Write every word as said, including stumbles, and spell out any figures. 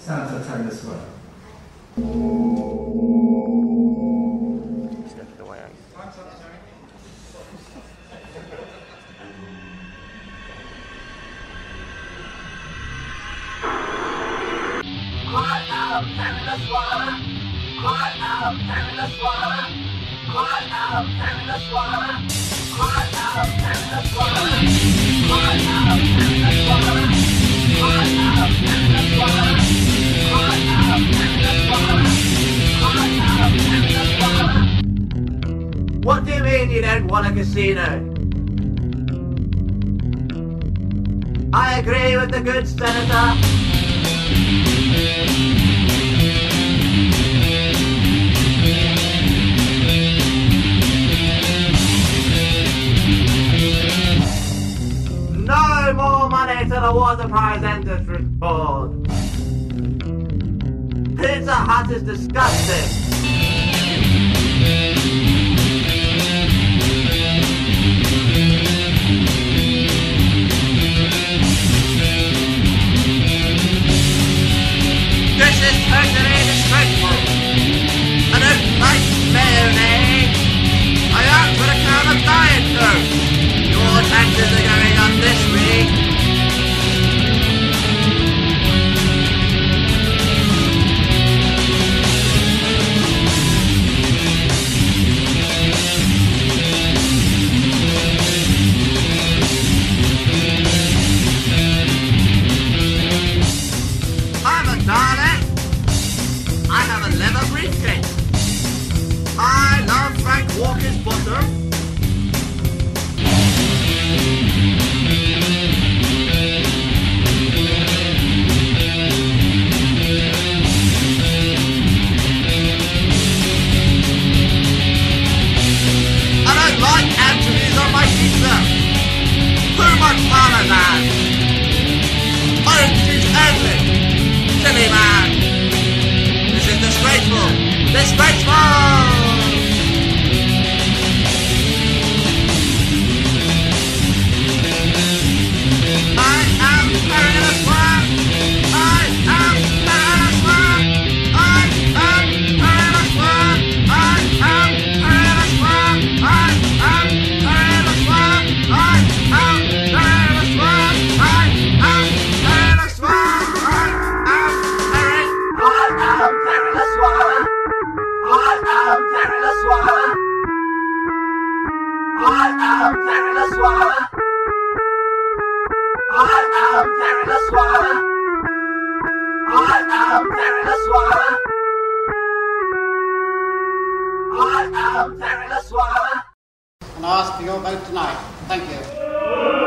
Sounds a tell us what. Just left the way out. What do you mean you don't want a casino? I agree with the good senator. No more money to the Water Prize Industry Board. Pizza Hut is disgusting. This is totally disgraceful. I don't like mayonnaise. I asked for a can of Diet Coke. Your taxes are going up this week. I'm a Dalek. I have a leather briefcase. I love Frank Walker's bottom. I don't like anchovies on my pizza. Too much parmesan. Orange juice only. Silly man. This is disgraceful. Disgraceful! I am perilous one. I am perilous one. I am perilous one. I am perilous one. I am perilous one. I am perilous one. I am perilous one. I am perilous one. I am perilous one. I am perilous one. I am perilous one. I am perilous one. I am perilous one. And I ask for your vote tonight. Thank you.